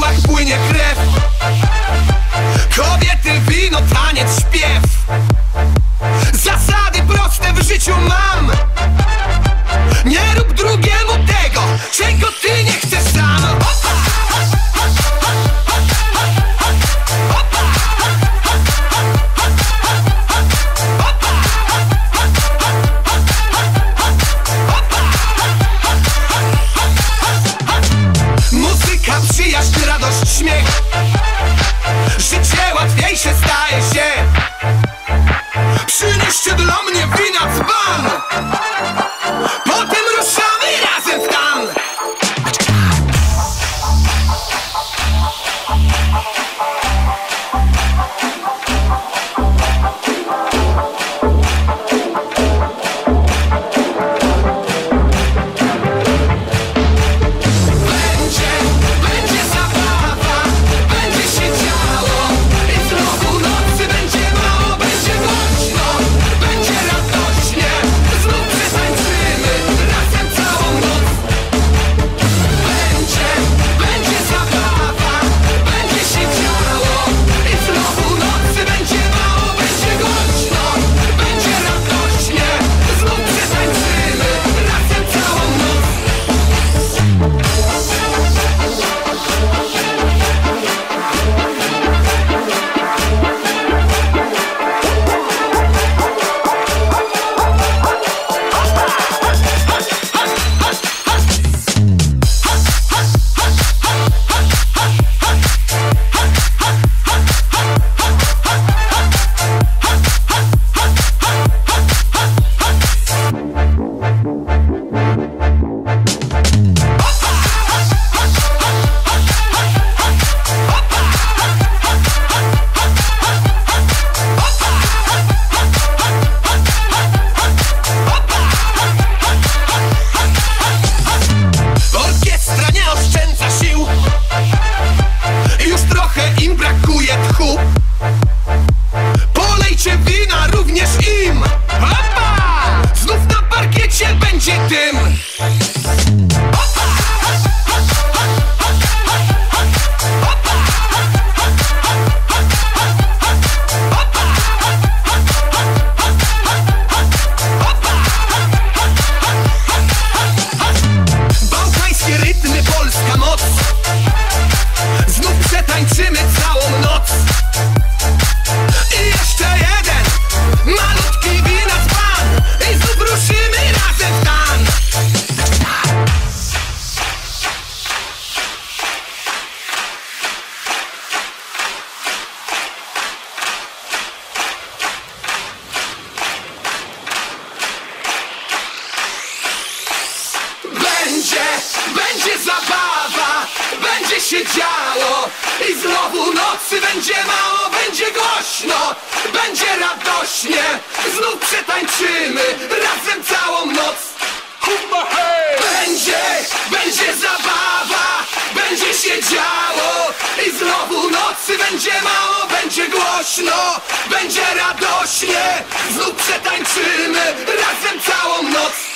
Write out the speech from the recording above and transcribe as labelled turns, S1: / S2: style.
S1: żyłach płynie krew. Kobiety, wino, taniec, śpiew. Zasady proste w życiu mam. Nie rób drugiemu tego, czego ty nie chcesz sam. Muzyka, przyjaźń, radość, śmiech. Życie łatwiejsze staje się. Przynieście dla mnie wina dzban. Potem ruszamy razem w tan. Będzie zabawa, będzie się działo. I znowu nocy będzie mało, będzie głośno, będzie radośnie. Znów przetańczymy razem całą noc. Będzie zabawa, będzie się działo. I znowu nocy będzie mało, będzie głośno, będzie radośnie. Znów przetańczymy razem całą noc. Orkiestra nie oszczędza sił. Już trochę im brakuje tchu. Polejcie wina również im. Opa! Znów na parkiecie będzie dym. Bałkańskie rytmy, polska moc. Znów przetańczymy całą noc. I jeszcze jeden malutki wina dzban. I znów ruszymy razem w tan. Będzie zabawa, będzie się działo. I znowu nocy będzie mało, będzie głośno, będzie radośnie. Znów przetańczymy razem całą noc. Będzie zabawa, będzie się działo. I znowu nocy będzie mało, będzie głośno, będzie radośnie. Znów przetańczymy razem całą noc.